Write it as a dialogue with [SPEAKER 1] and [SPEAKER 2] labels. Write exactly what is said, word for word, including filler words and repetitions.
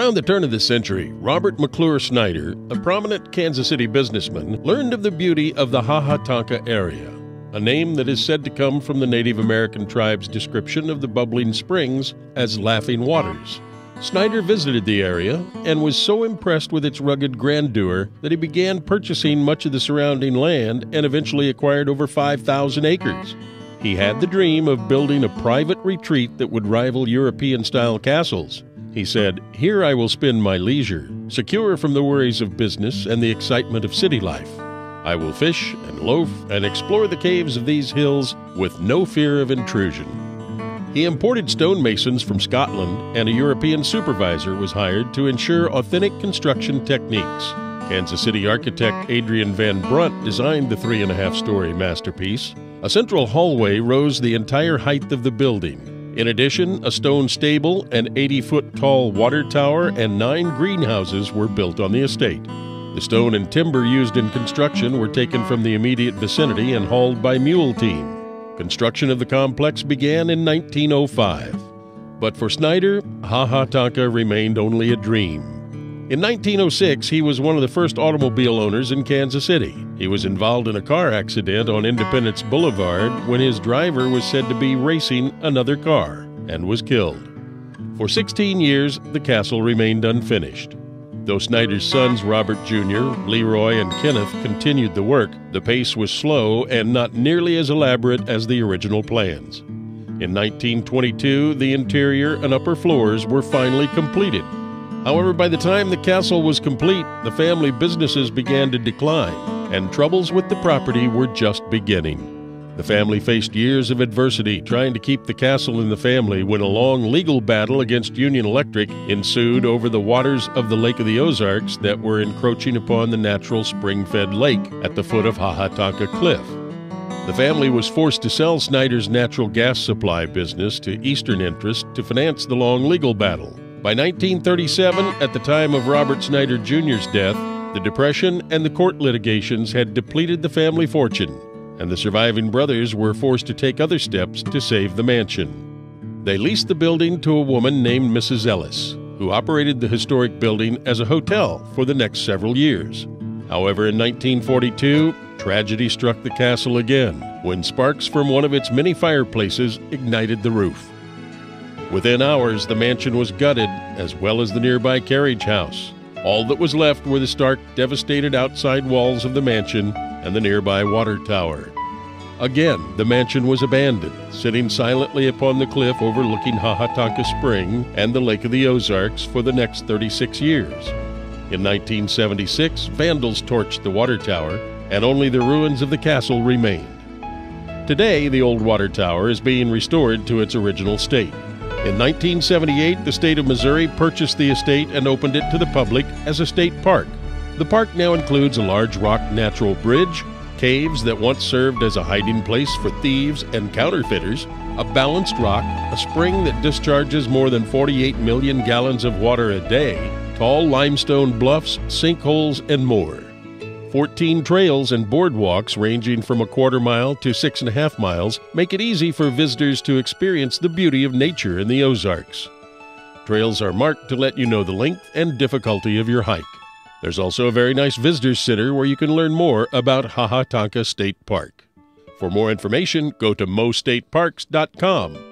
[SPEAKER 1] Around the turn of the century, Robert McClure Snyder, a prominent Kansas City businessman, learned of the beauty of the Ha-Ha-Tonka area, a name that is said to come from the Native American tribe's description of the bubbling springs as laughing waters. Snyder visited the area and was so impressed with its rugged grandeur that he began purchasing much of the surrounding land and eventually acquired over five thousand acres. He had the dream of building a private retreat that would rival European-style castles. He said, "Here I will spend my leisure, secure from the worries of business and the excitement of city life. I will fish and loaf and explore the caves of these hills with no fear of intrusion." He imported stonemasons from Scotland, and a European supervisor was hired to ensure authentic construction techniques. Kansas City architect Adrian Van Brunt designed the three-and-a-half-story masterpiece. A central hallway rose the entire height of the building. In addition, a stone stable, an eighty-foot-tall water tower, and nine greenhouses were built on the estate. The stone and timber used in construction were taken from the immediate vicinity and hauled by mule team. Construction of the complex began in nineteen oh five. But for Snyder, Ha-Ha-Tonka remained only a dream. In nineteen oh six, he was one of the first automobile owners in Kansas City. He was involved in a car accident on Independence Boulevard when his driver was said to be racing another car and was killed. For sixteen years, the castle remained unfinished. Though Snyder's sons Robert Junior, Leroy, and Kenneth continued the work, the pace was slow and not nearly as elaborate as the original plans. In nineteen twenty-two, the interior and upper floors were finally completed. However, by the time the castle was complete, the family businesses began to decline, and troubles with the property were just beginning. The family faced years of adversity trying to keep the castle in the family when a long legal battle against Union Electric ensued over the waters of the Lake of the Ozarks that were encroaching upon the natural spring-fed lake at the foot of Ha-Ha-Tonka Cliff. The family was forced to sell Snyder's natural gas supply business to Eastern Interest to finance the long legal battle. By nineteen thirty-seven, at the time of Robert Snyder Junior's death, the Depression and the court litigations had depleted the family fortune, and the surviving brothers were forced to take other steps to save the mansion. They leased the building to a woman named Missus Ellis, who operated the historic building as a hotel for the next several years. However, in nineteen forty-two, tragedy struck the castle again when sparks from one of its many fireplaces ignited the roof. Within hours, the mansion was gutted, as well as the nearby carriage house. All that was left were the stark, devastated outside walls of the mansion and the nearby water tower. Again, the mansion was abandoned, sitting silently upon the cliff overlooking Ha-Ha-Tonka Spring and the Lake of the Ozarks for the next thirty-six years. In nineteen seventy-six, vandals torched the water tower, and only the ruins of the castle remained. Today, the old water tower is being restored to its original state. In nineteen seventy-eight, the state of Missouri purchased the estate and opened it to the public as a state park. The park now includes a large rock natural bridge, caves that once served as a hiding place for thieves and counterfeiters, a balanced rock, a spring that discharges more than forty-eight million gallons of water a day, tall limestone bluffs, sinkholes, and more. Fourteen trails and boardwalks ranging from a quarter mile to six and a half miles make it easy for visitors to experience the beauty of nature in the Ozarks. Trails are marked to let you know the length and difficulty of your hike. There's also a very nice visitor center where you can learn more about Ha-Ha-Tonka State Park. For more information, go to mo state parks dot com.